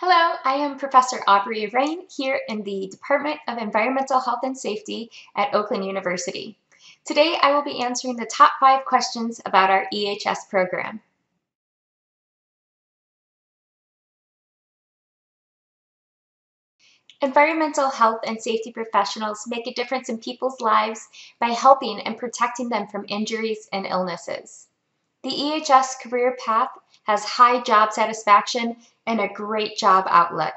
Hello, I am Professor Aubrey Arain here in the Department of Environmental Health and Safety at Oakland University. Today I will be answering the top 5 questions about our EHS program. Environmental health and safety professionals make a difference in people's lives by helping and protecting them from injuries and illnesses. The EHS career path has high job satisfaction and a great job outlook.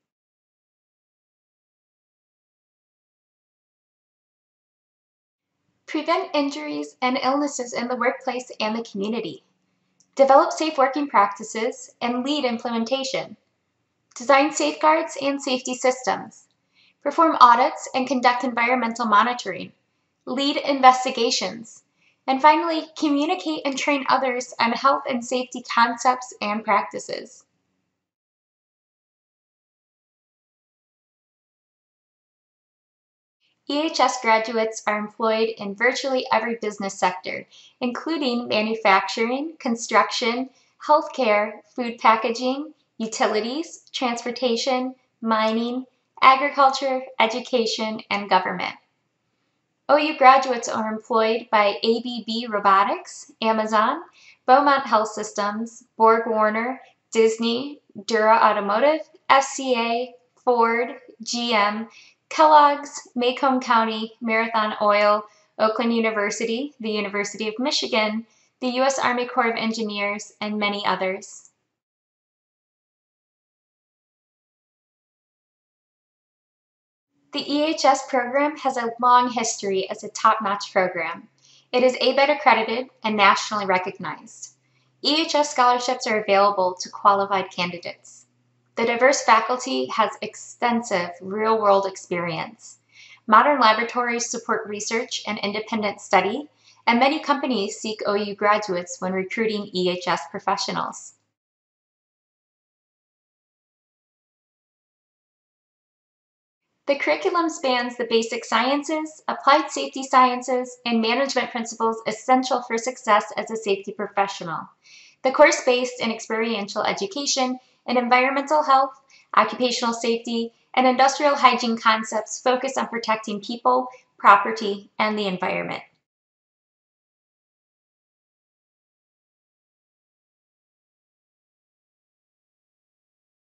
Prevent injuries and illnesses in the workplace and the community. Develop safe working practices and lead implementation. Design safeguards and safety systems. Perform audits and conduct environmental monitoring. Lead investigations. And finally, communicate and train others on health and safety concepts and practices. EHS graduates are employed in virtually every business sector, including manufacturing, construction, healthcare, food packaging, utilities, transportation, mining, agriculture, education, and government. OU graduates are employed by ABB Robotics, Amazon, Beaumont Health Systems, Borg Warner, Disney, Dura Automotive, FCA, Ford, GM, Kellogg's, Macomb County, Marathon Oil, Oakland University, the University of Michigan, the U.S. Army Corps of Engineers, and many others. The EHS program has a long history as a top-notch program. It is ABET accredited and nationally recognized. EHS scholarships are available to qualified candidates. The diverse faculty has extensive real-world experience. Modern laboratories support research and independent study, and many companies seek OU graduates when recruiting EHS professionals. The curriculum spans the basic sciences, applied safety sciences, and management principles essential for success as a safety professional. The course-based and experiential education in environmental health, occupational safety, and industrial hygiene concepts focus on protecting people, property, and the environment.